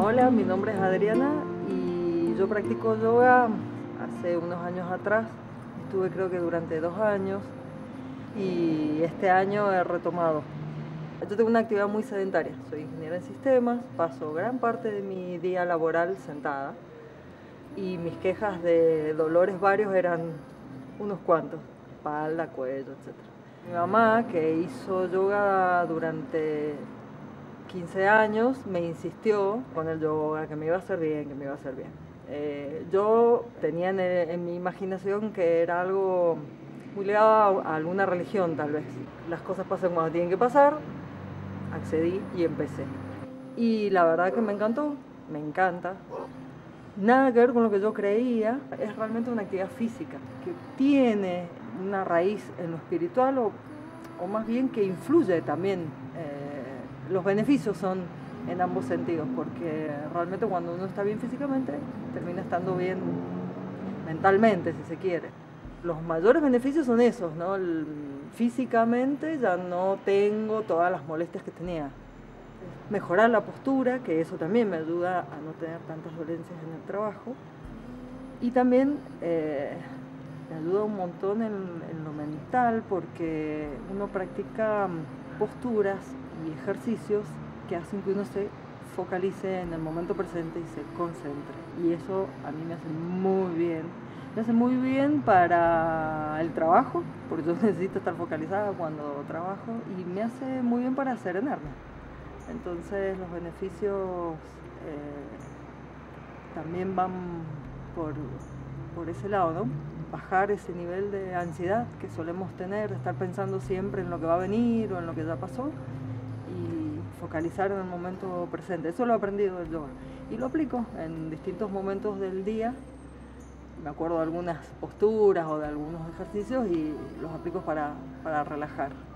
Hola, mi nombre es Adriana y yo practico yoga hace unos años atrás. Estuve creo que durante 2 años y este año he retomado. Yo tengo una actividad muy sedentaria, soy ingeniera en sistemas, paso gran parte de mi día laboral sentada y mis quejas de dolores varios eran unos cuantos, espalda, cuello, etc. Mi mamá, que hizo yoga durante 15 años, me insistió con el yoga, que me iba a hacer bien, que me iba a hacer bien. Yo tenía en mi imaginación que era algo muy ligado a alguna religión, tal vez. Las cosas pasan cuando tienen que pasar, accedí y empecé. Y la verdad que me encantó, me encanta. Nada que ver con lo que yo creía, es realmente una actividad física, que tiene una raíz en lo espiritual o más bien que influye también. Los beneficios son en ambos sentidos, porque realmente cuando uno está bien físicamente, termina estando bien mentalmente, si se quiere. Los mayores beneficios son esos, ¿no? Físicamente ya no tengo todas las molestias que tenía. Mejorar la postura, que eso también me ayuda a no tener tantas dolencias en el trabajo. Y también me ayuda un montón en lo mental, porque uno practica posturas y ejercicios que hacen que uno se focalice en el momento presente y se concentre. Y eso a mí me hace muy bien. Me hace muy bien para el trabajo, porque yo necesito estar focalizada cuando trabajo, y me hace muy bien para serenarme. Entonces los beneficios también van por ese lado, ¿no? Bajar ese nivel de ansiedad que solemos tener, de estar pensando siempre en lo que va a venir o en lo que ya pasó, y focalizar en el momento presente. Eso lo he aprendido del yoga y lo aplico en distintos momentos del día. Me acuerdo de algunas posturas o de algunos ejercicios y los aplico para relajar.